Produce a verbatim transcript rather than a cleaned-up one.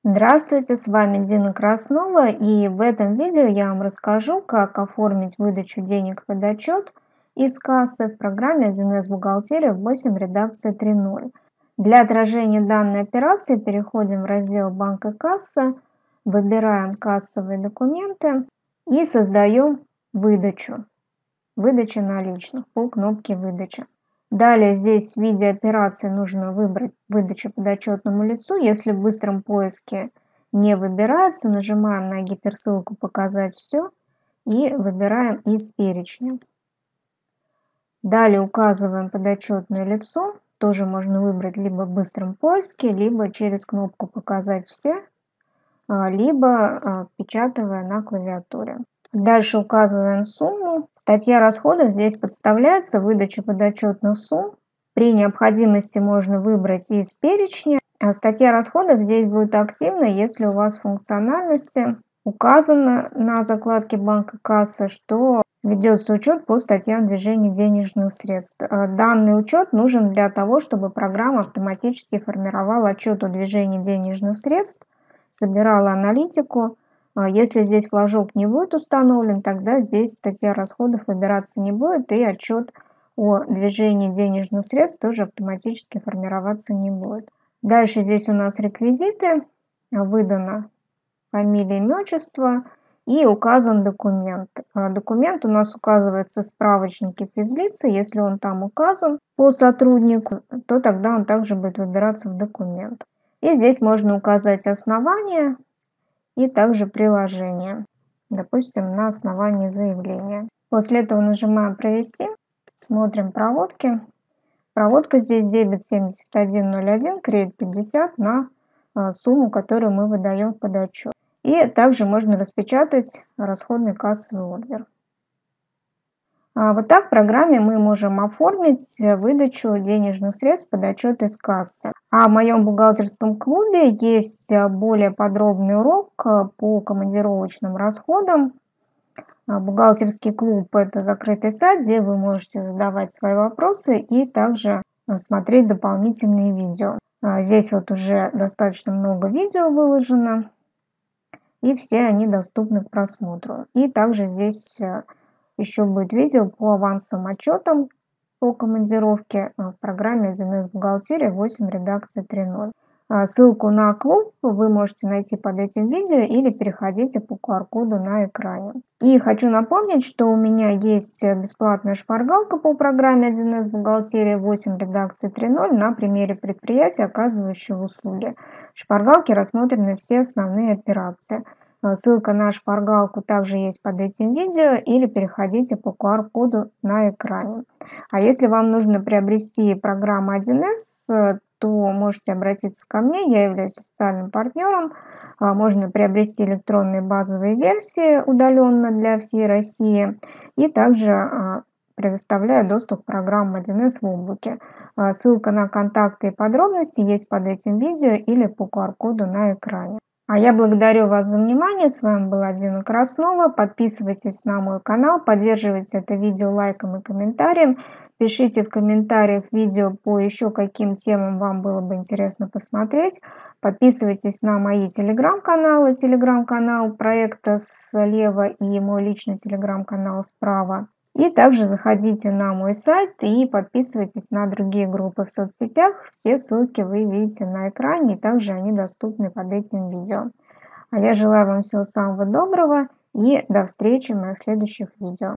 Здравствуйте, с вами Дина Краснова, и в этом видео я вам расскажу, как оформить выдачу денег под отчет из кассы в программе один эс Бухгалтерия восемь редакция три ноль. Для отражения данной операции переходим в раздел «Банк и касса», выбираем «Кассовые документы» и создаем выдачу, выдача наличных по кнопке «Выдача». Далее здесь в виде операции нужно выбрать выдачу подотчетному лицу. Если в быстром поиске не выбирается, нажимаем на гиперссылку «Показать все» и выбираем из перечня. Далее указываем подотчетное лицо. Тоже можно выбрать либо в быстром поиске, либо через кнопку «Показать все», либо печатывая на клавиатуре. Дальше указываем сумму. Статья расходов здесь подставляется выдача подотчетных сумм. При необходимости можно выбрать из перечня. А статья расходов здесь будет активна, если у вас в функциональности указано на закладке «Банк и касса», что ведется учет по статьям движения денежных средств. Данный учет нужен для того, чтобы программа автоматически формировала отчет о движении денежных средств, собирала аналитику. Если здесь флажок не будет установлен, тогда здесь статья расходов выбираться не будет, и отчет о движении денежных средств тоже автоматически формироваться не будет. Дальше здесь у нас реквизиты, выдано фамилия, имя, отчество и указан документ. Документ у нас указывается в справочнике физлица. Если он там указан по сотруднику, то тогда он также будет выбираться в документ. И здесь можно указать основание и также приложение, допустим, на основании заявления. После этого нажимаем «Провести», смотрим проводки. Проводка здесь дебет семьдесят один ноль один, кредит пятьдесят на сумму, которую мы выдаем под отчет. И также можно распечатать расходный кассовый ордер. Вот так в программе мы можем оформить выдачу денежных средств под отчет из кассы. А в моем бухгалтерском клубе есть более подробный урок по командировочным расходам. Бухгалтерский клуб – это закрытый сайт, где вы можете задавать свои вопросы и также смотреть дополнительные видео. Здесь вот уже достаточно много видео выложено, и все они доступны к просмотру. И также здесь еще будет видео по авансовым отчетам по командировке в программе один эс Бухгалтерия восемь редакция три ноль. Ссылку на клуб вы можете найти под этим видео или переходите по ку ар коду на экране. И хочу напомнить, что у меня есть бесплатная шпаргалка по программе один эс Бухгалтерия восемь редакция три ноль на примере предприятия, оказывающего услуги. В шпаргалке рассмотрены все основные операции. Ссылка на шпаргалку также есть под этим видео или переходите по ку ар коду на экране. А если вам нужно приобрести программу один эс, то можете обратиться ко мне, я являюсь официальным партнером. Можно приобрести электронные базовые версии удаленно для всей России и также предоставляю доступ к программам один эс в облаке. Ссылка на контакты и подробности есть под этим видео или по ку ар коду на экране. А я благодарю вас за внимание. С вами была Дина Краснова. Подписывайтесь на мой канал, поддерживайте это видео лайком и комментарием. Пишите в комментариях видео по еще каким темам вам было бы интересно посмотреть. Подписывайтесь на мои телеграм-каналы, телеграм-канал проекта слева и мой личный телеграм-канал справа. И также заходите на мой сайт и подписывайтесь на другие группы в соцсетях. Все ссылки вы видите на экране, и также они доступны под этим видео. А я желаю вам всего самого доброго и до встречи в моих следующих видео.